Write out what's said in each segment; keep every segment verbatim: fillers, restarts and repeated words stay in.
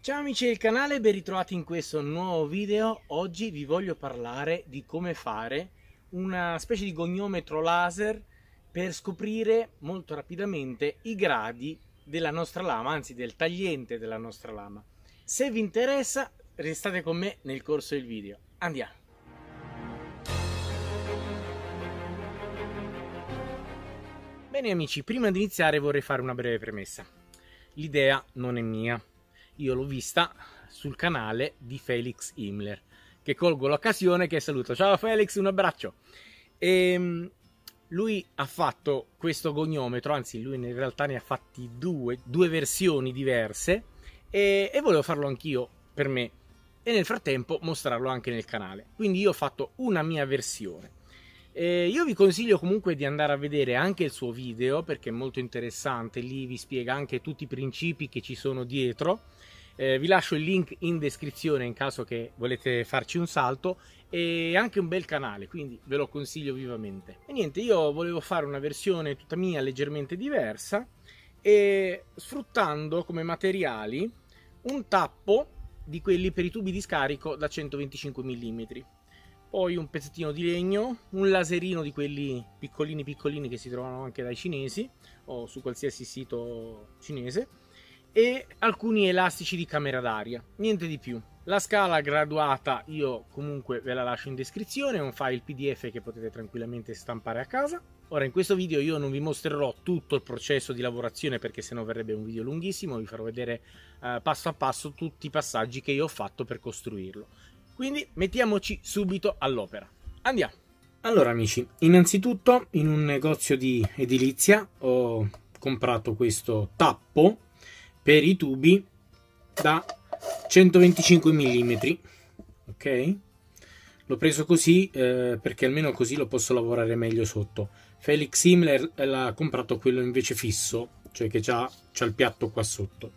Ciao amici del canale, ben ritrovati in questo nuovo video. Oggi vi voglio parlare di come fare una specie di goniometro laser per scoprire molto rapidamente i gradi della nostra lama, anzi del tagliente della nostra lama. Se vi interessa, restate con me nel corso del video. Andiamo! Bene amici, prima di iniziare vorrei fare una breve premessa. L'idea non è mia. Io l'ho vista sul canale di Felix Himmler, che colgo l'occasione che saluto. Ciao Felix, un abbraccio. E lui ha fatto questo goniometro, anzi lui in realtà ne ha fatti due, due versioni diverse e, e volevo farlo anch'io per me e nel frattempo mostrarlo anche nel canale. Quindi io ho fatto una mia versione. E io vi consiglio comunque di andare a vedere anche il suo video perché è molto interessante, lì vi spiega anche tutti i principi che ci sono dietro. Eh, vi lascio il link in descrizione in caso che volete farci un salto, e anche un bel canale, quindi ve lo consiglio vivamente. E niente, io volevo fare una versione tutta mia leggermente diversa e sfruttando come materiali un tappo di quelli per i tubi di scarico da centoventicinque millimetri. Poi un pezzettino di legno, un laserino di quelli piccolini piccolini che si trovano anche dai cinesi o su qualsiasi sito cinese, e alcuni elastici di camera d'aria, niente di più. La scala graduata io comunque ve la lascio in descrizione, è un file P D F che potete tranquillamente stampare a casa. Ora in questo video io non vi mostrerò tutto il processo di lavorazione perché sennò verrebbe un video lunghissimo, vi farò vedere eh, passo a passo tutti i passaggi che io ho fatto per costruirlo. Quindi mettiamoci subito all'opera. Andiamo! Allora amici, innanzitutto in un negozio di edilizia ho comprato questo tappo per i tubi da centoventicinque millimetri, ok? L'ho preso così eh, perché almeno così lo posso lavorare meglio sotto. Felix Himmler l'ha comprato quello invece fisso, cioè che già c'ha il piatto qua sotto.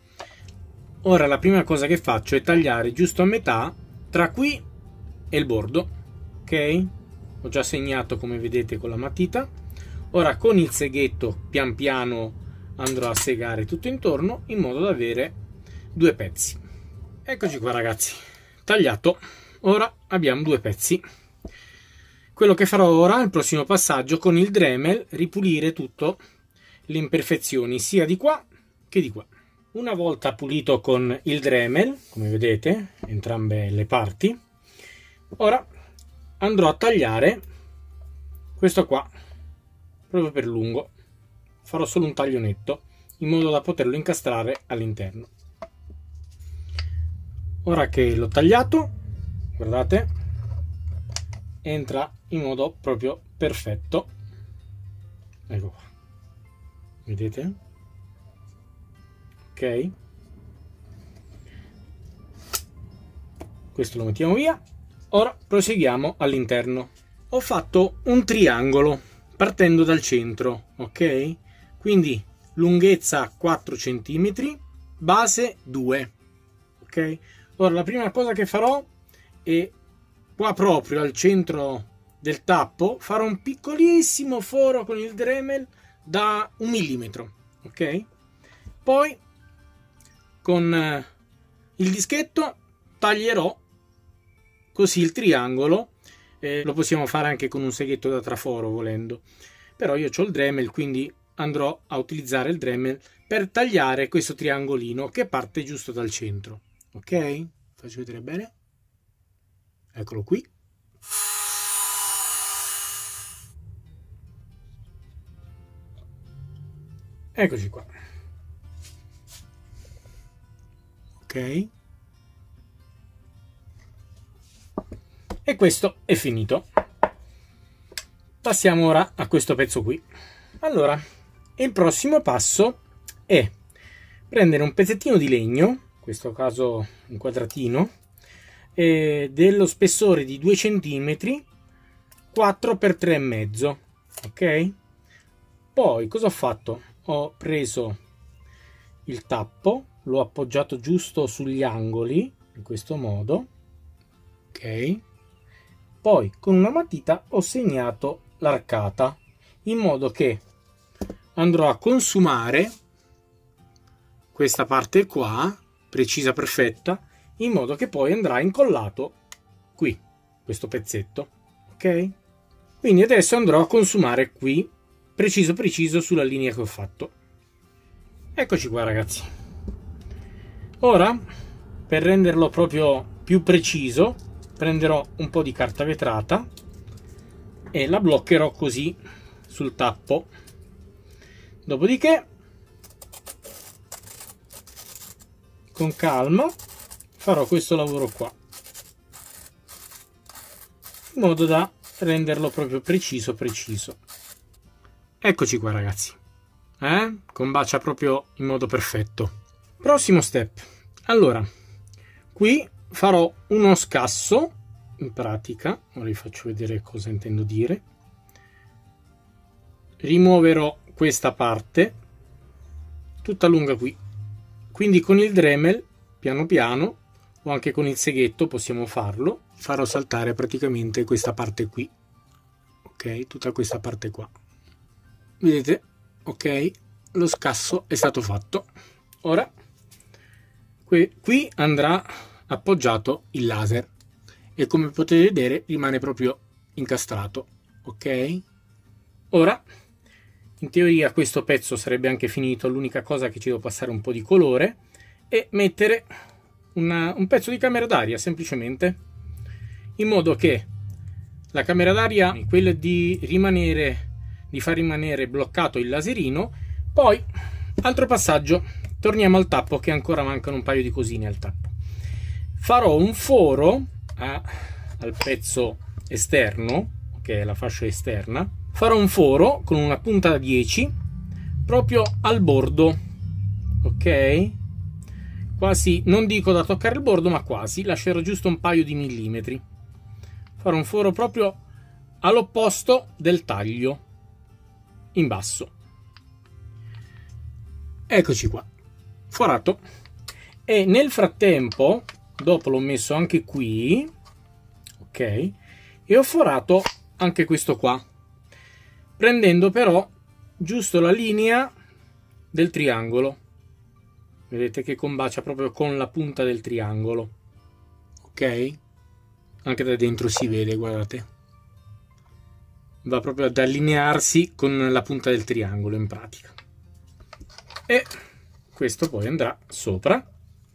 Ora la prima cosa che faccio è tagliare giusto a metà tra qui e il bordo, ok? Ho già segnato come vedete con la matita. Ora con il seghetto pian piano andrò a segare tutto intorno in modo da avere due pezzi. Eccoci qua ragazzi, tagliato. Ora abbiamo due pezzi. Quello che farò ora, il prossimo passaggio, con il Dremel ripulire tutto le imperfezioni sia di qua che di qua. Una volta pulito con il Dremel, come vedete, entrambe le parti, ora andrò a tagliare questo qua, proprio per lungo. Farò solo un taglio netto, in modo da poterlo incastrare all'interno. Ora che l'ho tagliato, guardate, entra in modo proprio perfetto. Ecco qua. Vedete? Ok, questo lo mettiamo via. Ora proseguiamo all'interno. Ho fatto un triangolo partendo dal centro, ok? Quindi lunghezza quattro centimetri, base due, ok? Ora la prima cosa che farò è qua proprio al centro del tappo farò un piccolissimo foro con il Dremel da un millimetro, ok? Poi con il dischetto taglierò così il triangolo, eh, lo possiamo fare anche con un seghetto da traforo volendo, però io ho il Dremel, quindi andrò a utilizzare il Dremel per tagliare questo triangolino che parte giusto dal centro, ok? Faccio vedere bene, eccolo qui. Eccoci qua. Ok, e questo è finito. Passiamo ora a questo pezzo qui. Allora, il prossimo passo è prendere un pezzettino di legno, in questo caso un quadratino, eh, dello spessore di due centimetri, quattro per tre e mezzo, ok? Poi cosa ho fatto? Ho preso il tappo, l'ho appoggiato giusto sugli angoli in questo modo, ok? Poi con una matita ho segnato l'arcata in modo che andrò a consumare questa parte qua precisa, perfetta, in modo che poi andrà incollato qui, questo pezzetto, ok? Quindi adesso andrò a consumare qui, preciso preciso sulla linea che ho fatto. Eccoci qua ragazzi. Ora, per renderlo proprio più preciso, prenderò un po' di carta vetrata e la bloccherò così sul tappo. Dopodiché, con calma, farò questo lavoro qua, in modo da renderlo proprio preciso preciso. Eccoci qua ragazzi, eh? Combacia proprio in modo perfetto. Prossimo step. Allora, qui farò uno scasso, in pratica, ora vi faccio vedere cosa intendo dire. Rimuoverò questa parte tutta lunga qui, quindi con il Dremel piano piano, o anche con il seghetto possiamo farlo, farò saltare praticamente questa parte qui, ok, tutta questa parte qua, vedete, ok, lo scasso è stato fatto. Ora qui, qui andrà appoggiato il laser e come potete vedere rimane proprio incastrato, ok. Ora in teoria questo pezzo sarebbe anche finito, l'unica cosa che ci devo passare un po' di colore e mettere una, un pezzo di camera d'aria semplicemente, in modo che la camera d'aria, quella di rimanere, di far rimanere bloccato il laserino. Poi altro passaggio, torniamo al tappo che ancora mancano un paio di cosine al tappo. Farò un foro a, al pezzo esterno, che è la fascia esterna, farò un foro con una punta da dieci proprio al bordo, ok, quasi, non dico da toccare il bordo ma quasi, lascerò giusto un paio di millimetri, farò un foro proprio all'opposto del taglio in basso. Eccoci qua, forato. E nel frattempo, dopo l'ho messo anche qui, ok, e ho forato anche questo qua, prendendo però giusto la linea del triangolo, vedete che combacia proprio con la punta del triangolo, ok, anche da dentro si vede, guardate, va proprio ad allinearsi con la punta del triangolo in pratica. E questo poi andrà sopra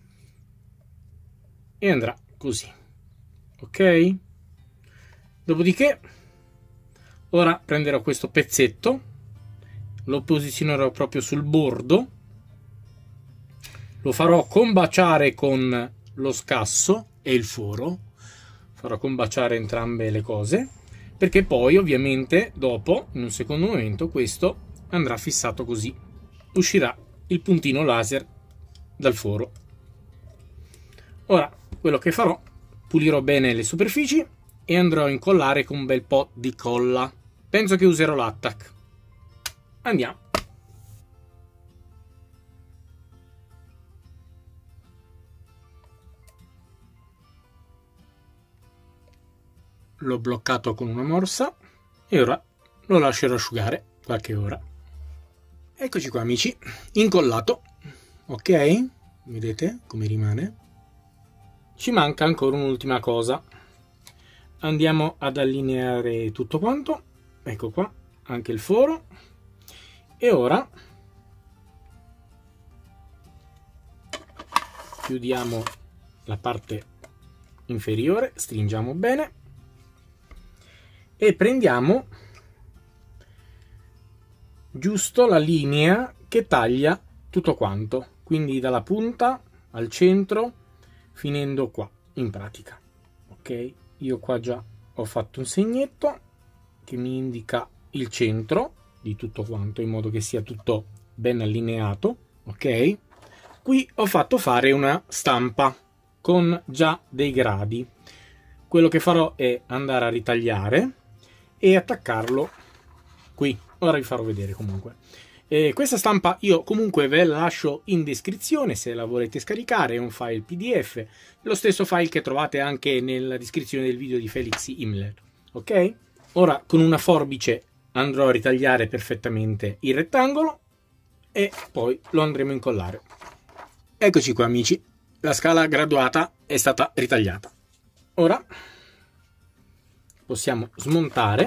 e andrà così, ok. Dopodiché ora prenderò questo pezzetto, lo posizionerò proprio sul bordo, lo farò combaciare con lo scasso e il foro, farò combaciare entrambe le cose, perché poi ovviamente dopo, in un secondo momento, questo andrà fissato così, uscirà il puntino laser dal foro. Ora quello che farò, pulirò bene le superfici e andrò a incollare con un bel po' di colla. Penso che userò l'attack. Andiamo. L'ho bloccato con una morsa e ora lo lascerò asciugare qualche ora. Eccoci qua amici, incollato, ok, vedete come rimane? Ci manca ancora un'ultima cosa, andiamo ad allineare tutto quanto, ecco qua, anche il foro, e ora chiudiamo la parte inferiore, stringiamo bene e prendiamo giusto la linea che taglia tutto quanto, quindi dalla punta al centro finendo qua in pratica, ok. Io qua già ho fatto un segnetto che mi indica il centro di tutto quanto in modo che sia tutto ben allineato, ok. Qui ho fatto fare una stampa con già dei gradi. Quello che farò è andare a ritagliare e attaccarlo qui. Ora vi farò vedere comunque. E questa stampa io comunque ve la lascio in descrizione se la volete scaricare, è un file P D F, lo stesso file che trovate anche nella descrizione del video di Felix Himmler, ok? Ora con una forbice andrò a ritagliare perfettamente il rettangolo e poi lo andremo a incollare. Eccoci qua amici, la scala graduata è stata ritagliata. Ora possiamo smontare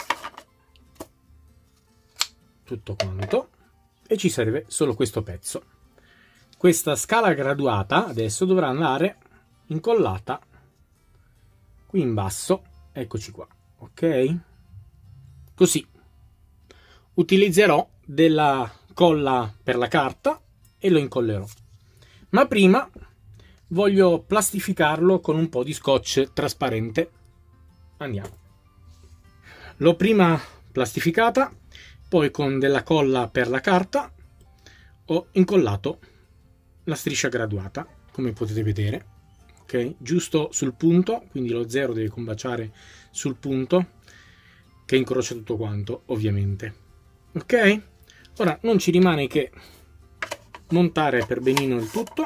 tutto quanto e ci serve solo questo pezzo. Questa scala graduata adesso dovrà andare incollata qui in basso, eccoci qua, ok? Così utilizzerò della colla per la carta e lo incollerò, ma prima voglio plastificarlo con un po' di scotch trasparente. Andiamo. L'ho prima plastificata, poi con della colla per la carta ho incollato la striscia graduata, come potete vedere, ok? Giusto sul punto, quindi lo zero deve combaciare sul punto che incrocia tutto quanto, ovviamente. Ok? Ora non ci rimane che montare per benino il tutto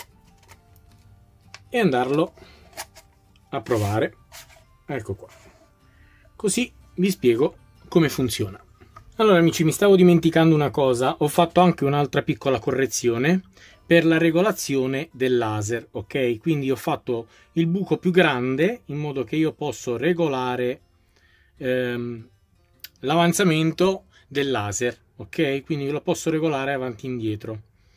e andarlo a provare. Ecco qua. Così vi spiego come funziona. Allora amici, mi stavo dimenticando una cosa, ho fatto anche un'altra piccola correzione per la regolazione del laser, ok? Quindi ho fatto il buco più grande in modo che io posso regolare ehm, l'avanzamento del laser, ok? Quindi lo posso regolare avanti e indietro.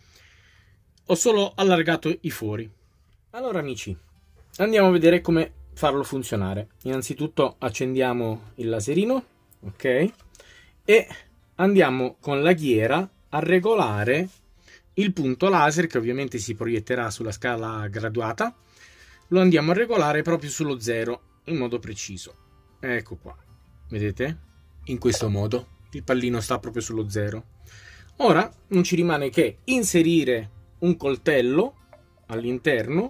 Ho solo allargato i fori. Allora amici, andiamo a vedere come farlo funzionare. Innanzitutto accendiamo il laserino, ok? E andiamo con la ghiera a regolare il punto laser, che ovviamente si proietterà sulla scala graduata. Lo andiamo a regolare proprio sullo zero in modo preciso. Ecco qua, vedete? In questo modo il pallino sta proprio sullo zero. Ora non ci rimane che inserire un coltello all'interno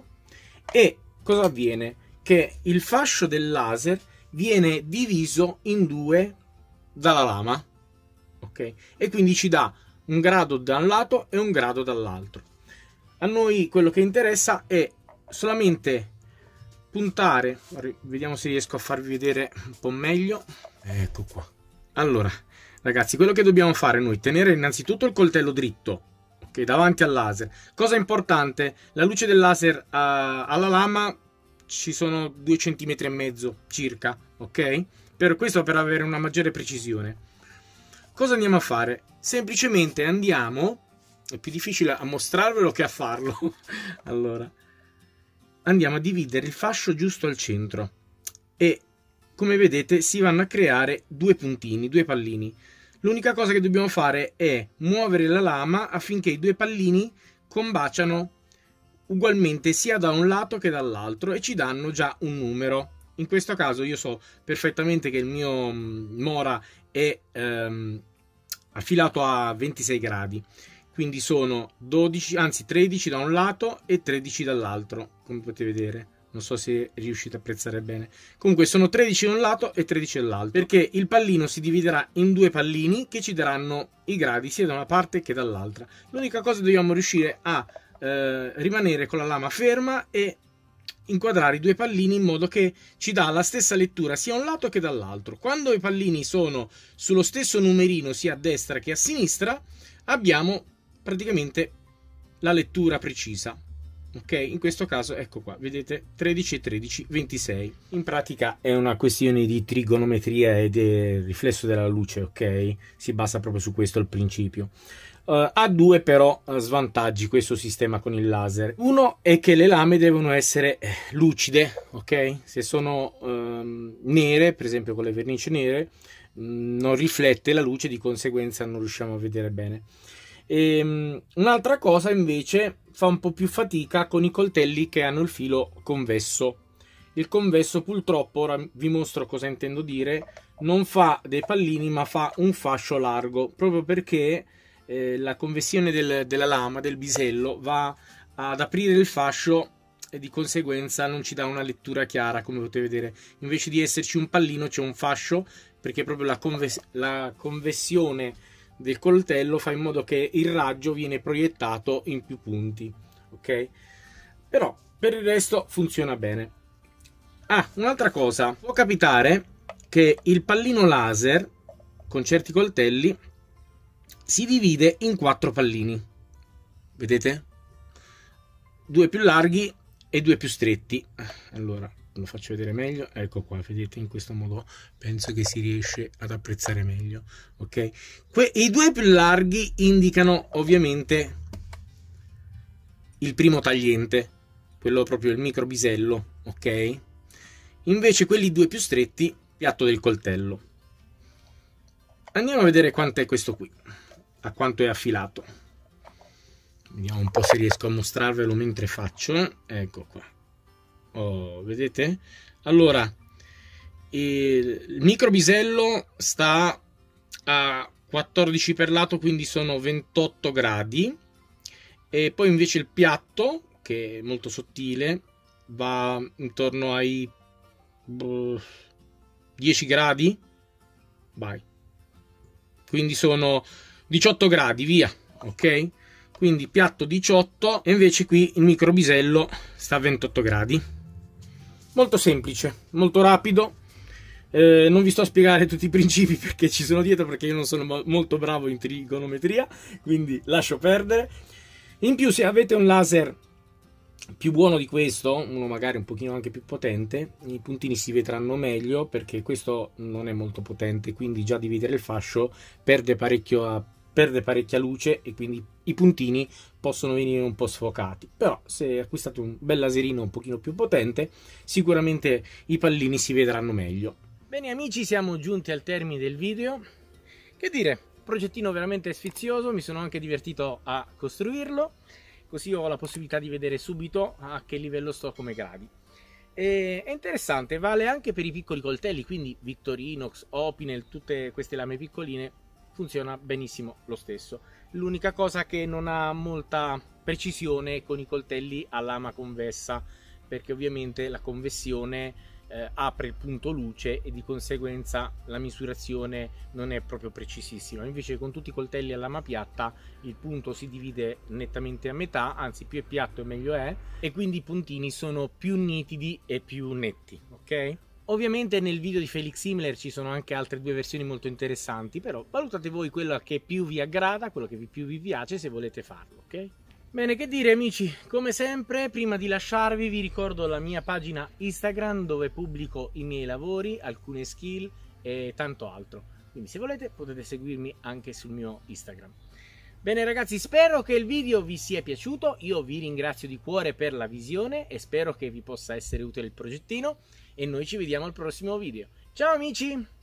e cosa avviene? Che il fascio del laser viene diviso in due dalla lama, ok? E quindi ci dà un grado da un lato e un grado dall'altro. A noi quello che interessa è solamente puntare, vediamo se riesco a farvi vedere un po' meglio. Ecco qua. Allora ragazzi, quello che dobbiamo fare noi è tenere innanzitutto il coltello dritto, ok, davanti al laser. Cosa importante, la luce del laser a, alla lama ci sono due centimetri e mezzo circa, ok? Per questo, per avere una maggiore precisione. Cosa andiamo a fare? Semplicemente andiamo, è più difficile a mostrarvelo che a farlo. Allora, andiamo a dividere il fascio giusto al centro e come vedete si vanno a creare due puntini, due pallini. L'unica cosa che dobbiamo fare è muovere la lama affinché i due pallini combaciano ugualmente sia da un lato che dall'altro e ci danno già un numero. In questo caso io so perfettamente che il mio Mora è ehm, affilato a ventisei gradi, quindi sono dodici, anzi tredici da un lato e tredici dall'altro, come potete vedere. Non so se riuscite a apprezzare bene. Comunque sono tredici da un lato e tredici dall'altro, perché il pallino si dividerà in due pallini che ci daranno i gradi sia da una parte che dall'altra. L'unica cosa, dobbiamo riuscire a eh, rimanere con la lama ferma e inquadrare i due pallini in modo che ci dà la stessa lettura sia da un lato che dall'altro. Quando i pallini sono sullo stesso numerino sia a destra che a sinistra, abbiamo praticamente la lettura precisa. Ok, in questo caso ecco qua, vedete, tredici e tredici, ventisei. In pratica è una questione di trigonometria e del riflesso della luce, ok? Si basa proprio su questo il principio. Uh, ha due però uh, svantaggi questo sistema con il laser. Uno è che le lame devono essere eh, lucide, ok? Se sono um, nere, per esempio con le vernici nere, mh, non riflette la luce, di conseguenza non riusciamo a vedere bene. E, um, un'altra cosa invece, fa un po' più fatica con i coltelli che hanno il filo convesso. Il convesso purtroppo, ora vi mostro cosa intendo dire, non fa dei pallini ma fa un fascio largo, proprio perché Eh, la convessione del, della lama, del bisello, va ad aprire il fascio e di conseguenza non ci dà una lettura chiara, come potete vedere. Invece di esserci un pallino c'è un fascio, perché proprio la, conves la convessione del coltello fa in modo che il raggio viene proiettato in più punti, ok? Però per il resto funziona bene. Ah, un'altra cosa, può capitare che il pallino laser con certi coltelli si divide in quattro pallini, vedete? due più larghi e due più stretti. Allora lo faccio vedere meglio, ecco qua, vedete, in questo modo penso che si riesce ad apprezzare meglio, ok? Que i due più larghi indicano ovviamente il primo tagliente, quello proprio il microbisello, ok? Invece quelli due più stretti, piatto del coltello. Andiamo a vedere quanto è questo qui, a quanto è affilato. Vediamo un po' se riesco a mostrarvelo mentre faccio. Ecco qua. Oh, vedete? Allora, il microbisello sta a quattordici per lato, quindi sono ventotto gradi. E poi invece il piatto, che è molto sottile, va intorno ai dieci gradi. Vai. Quindi sono diciotto gradi, via, ok? Quindi piatto diciotto e invece qui il microbisello sta a ventotto gradi. Molto semplice, molto rapido. Eh, non vi sto a spiegare tutti i principi perché ci sono dietro, perché io non sono mo molto bravo in trigonometria, quindi lascio perdere. In più, se avete un laser più buono di questo, uno magari un pochino anche più potente, i puntini si vedranno meglio, perché questo non è molto potente, quindi già dividere il fascio perde parecchio a, perde parecchia luce e quindi i puntini possono venire un po' sfocati. Però se acquistate un bel laserino un pochino più potente, sicuramente i pallini si vedranno meglio. Bene amici, siamo giunti al termine del video. Che dire, progettino veramente sfizioso, mi sono anche divertito a costruirlo, così ho la possibilità di vedere subito a che livello sto come gradi. E è interessante, vale anche per i piccoli coltelli, quindi Victorinox, Opinel, tutte queste lame piccoline, funziona benissimo lo stesso. L'unica cosa che non ha molta precisione con i coltelli a lama convessa, perché ovviamente la convessione eh, apre il punto luce e di conseguenza la misurazione non è proprio precisissima. Invece con tutti i coltelli a lama piatta il punto si divide nettamente a metà, anzi più è piatto e meglio è, e quindi i puntini sono più nitidi e più netti, ok? Ovviamente nel video di Felix Imler ci sono anche altre due versioni molto interessanti, però valutate voi quella che più vi aggrada, quello che più vi piace, se volete farlo, ok? Bene, che dire amici, come sempre prima di lasciarvi vi ricordo la mia pagina Instagram dove pubblico i miei lavori, alcune skill e tanto altro, quindi se volete potete seguirmi anche sul mio Instagram. Bene ragazzi, spero che il video vi sia piaciuto, io vi ringrazio di cuore per la visione e spero che vi possa essere utile il progettino e noi ci vediamo al prossimo video. Ciao amici!